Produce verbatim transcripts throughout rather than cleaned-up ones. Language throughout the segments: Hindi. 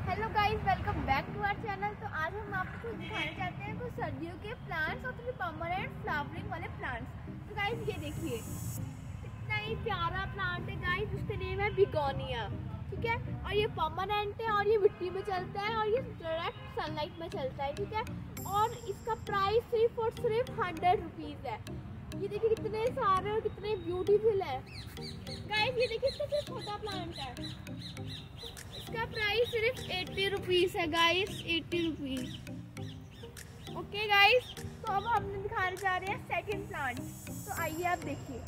Hello guys, welcome back to our channel. तो आज हम आपको दिखाना चाहते हैं कुछ सर्दियों के प्लांट्स और थोड़े परमानेंट फ्लावरिंग वाले प्लांट्स। तो गाइस ये देखिए कितना ही प्यारा प्लांट है गाइस, जिसका नेम है बिगोनिया। ठीक है, और ये परमानेंट है और ये मिट्टी में चलता है और ये डायरेक्ट सनलाइट में चलता है। ठीक है, और इसका प्राइस सिर्फ और सिर्फ हंड्रेड रुपीज़ है। ये देखिए कितने सारे और कितने ब्यूटीफुल है गाइस। ये देखिए इसका सिर्फ छोटा प्लांट है, इसका प्राइस सिर्फ एट्टी रुपीज़ है guys, eighty rupees. Okay guys, तो अब हम दिखाने जा रहे हैं सेकंड प्लांट। तो आइए आप देखिए।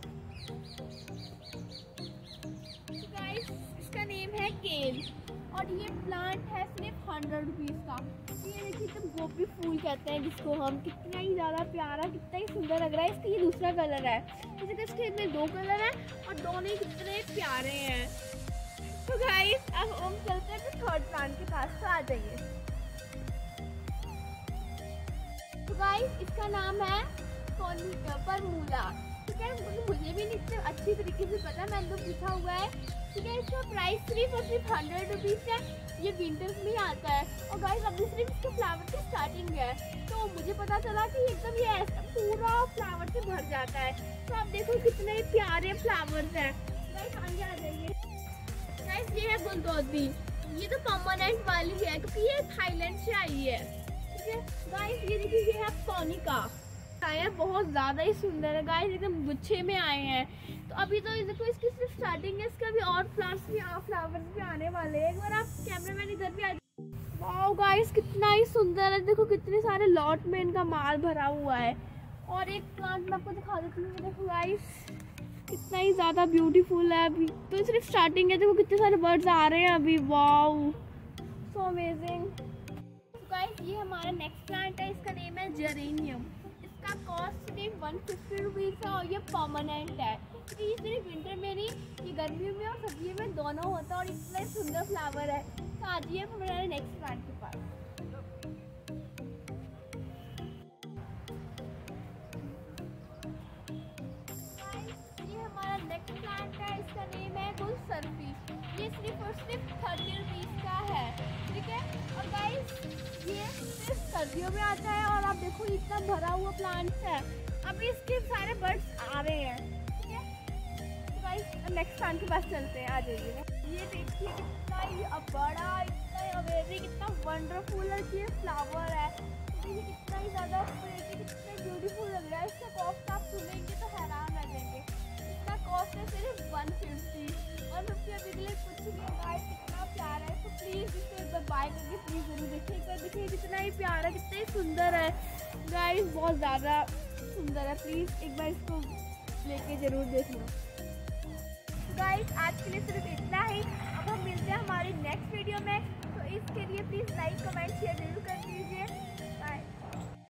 तो गाइस इसका नेम है केल और ये प्लांट है सिर्फ हंड्रेड रुपीज़ का। ये देखिए तो गोभी फूल कहते हैं जिसको हम, कितना ही ज़्यादा प्यारा, कितना ही सुंदर लग रहा है। इसका ये दूसरा कलर है, जैसे इसके में दो कलर है और दोनों ही कितने प्यारे हैं। तो गाइस अब हम चलते हैं थर्ड प्लांट के पास। तो आ जाइए। तो गाइस इसका नाम है परमूला। ठीक है, मुझे भी नहीं अच्छी तरीके से पता, मैंने तो पूछा हुआ है। ठीक है, इसका प्राइस सिर्फ और सिर्फ हंड्रेड रुपीज़ है। ये विंटर्स में आता है और गाइस अभी सिर्फ इसके फ्लावर की स्टार्टिंग है। तो मुझे पता चला कि एकदम ये ऐसा पूरा फ्लावर से भर जाता है। तो आप देखो कितने प्यारे फ्लावर्स हैं। गाइस आगे आ जाइए। गाइस ये है गुलदौदी, ये तो परमानेंट वाली है क्योंकि ये थाईलैंड से आई है। ठीक है गाइस, ये देखिए ये है कोनिका, आया बहुत ज़्यादा ही सुंदर है गाइस, एकदम गुच्छे में आए हैं। तो अभी तो देखो इसकी सिर्फ स्टार्टिंग है, इसका भी और फ्लावर्स भी फ्लावर्स भी आने वाले हैं। एक बार आप कैमरामैन इधर भी आ जाए। वाओ गाइस कितना ही सुंदर है, देखो कितने सारे लॉट में इनका माल भरा हुआ है। और एक प्लांट मैं आपको दिखा देती हूँ, देखो गाइस कितना ही ज़्यादा ब्यूटीफुल है। अभी तो सिर्फ स्टार्टिंग है, देखो कितने सारे बर्ड्स आ रहे हैं अभी। Wow so amazing. तो गाइस ये हमारा नेक्स्ट प्लांट है, इसका नेम है जेरेनियम। इसका कॉस्ट सिर्फ वन फिफ्टी रुपीज़ है और ये परमानेंट है क्योंकि ये सिर्फ विंटर में नहीं, ये गर्मियों में और सर्दियों में दोनों होता है और इतना सुंदर फ्लावर है। तो आज ये हमारे नेक्स्ट प्लांट के पास। ये हमारा नेक्स्ट प्लांट है, इसका नेम है गुलसर्फी। ये सिर्फ और सिर्फ थर्टी रुपीज़ का है। ठीक है, और गाइस ये सिर्फ सर्दियों में आता है और आप देखो इतना भरा हुआ प्लांट है। अभी इसके सारे बर्ड्स आ रहे हैं। ठीक है, तो गाइस नेक्स्ट प्लांट के पास चलते हैं, आ जाइए। ये देखिए कितना ही बड़ा, इतना अमेजिंग, कितना वंडरफुल है ये फ्लावर है। देखिए कितना ही ज़्यादा कितना ब्यूटीफुल लग रहा है। इसका कॉस्ट आप सुनेंगे तो हैरान रह जाएंगे। इसका कॉस्ट है सिर्फ वन फिफ्टी वन फिफ्टी अभी के लिए कुछ भी है गाइस, कितना प्यारा है। तो प्लीज़ इसे एक बार बाय करके प्लीज़ जरूर देखिए। एक बार देखिए कितना ही प्यारा, कितना ही सुंदर है गाइस, बहुत ज़्यादा सुंदर है। प्लीज़ एक बार इसको लेके ज़रूर देखना। गाइस आज के लिए सिर्फ इतना ही। अब हम मिलते हैं हमारी नेक्स्ट वीडियो में। तो इसके लिए प्लीज़ लाइक कमेंट शेयर जरूर कर दीजिए।